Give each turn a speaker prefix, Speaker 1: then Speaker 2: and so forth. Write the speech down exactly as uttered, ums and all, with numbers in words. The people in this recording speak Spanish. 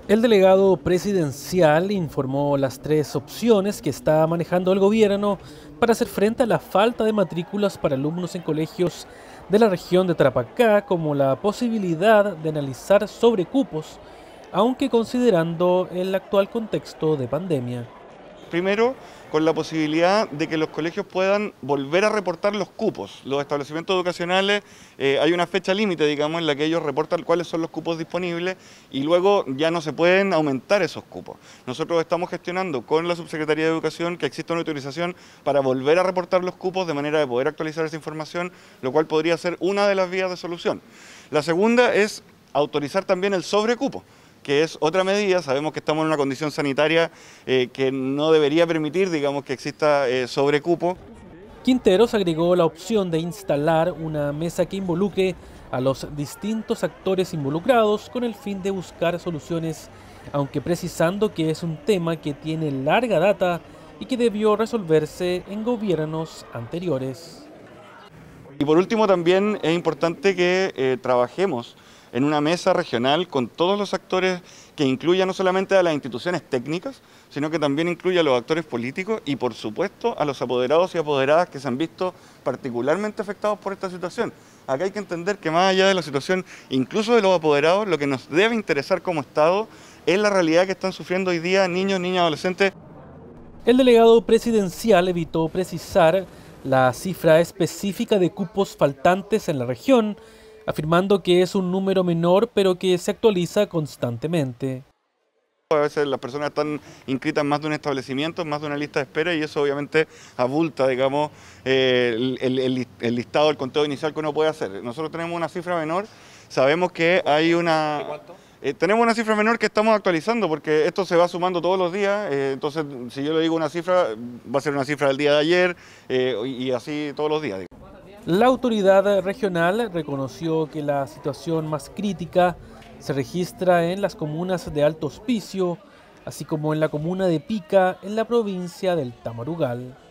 Speaker 1: El delegado presidencial informó las tres opciones que está manejando el gobierno para hacer frente a la falta de matrículas para alumnos en colegios de la región de Tarapacá, como la posibilidad de analizar sobrecupos, aunque considerando el actual contexto de pandemia.
Speaker 2: Primero, con la posibilidad de que los colegios puedan volver a reportar los cupos. Los establecimientos educacionales, eh, hay una fecha límite, digamos, en la que ellos reportan cuáles son los cupos disponibles y luego ya no se pueden aumentar esos cupos. Nosotros estamos gestionando con la Subsecretaría de Educación que exista una autorización para volver a reportar los cupos de manera de poder actualizar esa información, lo cual podría ser una de las vías de solución. La segunda es autorizar también el sobrecupo, que es otra medida. Sabemos que estamos en una condición sanitaria eh, que no debería permitir, digamos, que exista eh, sobrecupo.
Speaker 1: Quinteros agregó la opción de instalar una mesa que involucre a los distintos actores involucrados con el fin de buscar soluciones, aunque precisando que es un tema que tiene larga data y que debió resolverse en gobiernos anteriores.
Speaker 2: Y por último también es importante que eh, trabajemos en una mesa regional con todos los actores que incluya no solamente a las instituciones técnicas, sino que también incluya a los actores políticos y por supuesto a los apoderados y apoderadas que se han visto particularmente afectados por esta situación. Acá hay que entender que más allá de la situación, incluso de los apoderados, lo que nos debe interesar como Estado es la realidad que están sufriendo hoy día niños, niñas, adolescentes.
Speaker 1: El delegado presidencial evitó precisar la cifra específica de cupos faltantes en la región, afirmando que es un número menor pero que se actualiza constantemente.
Speaker 2: A veces las personas están inscritas en más de un establecimiento, en más de una lista de espera y eso obviamente abulta, digamos, eh, el, el, el listado, el conteo inicial que uno puede hacer. Nosotros tenemos una cifra menor, sabemos que hay una... ¿De cuánto? Eh, tenemos una cifra menor que estamos actualizando porque esto se va sumando todos los días, eh, entonces si yo le digo una cifra, va a ser una cifra del día de ayer eh, y así todos los días.
Speaker 1: La autoridad regional reconoció que la situación más crítica se registra en las comunas de Alto Hospicio, así como en la comuna de Pica, en la provincia del Tamarugal.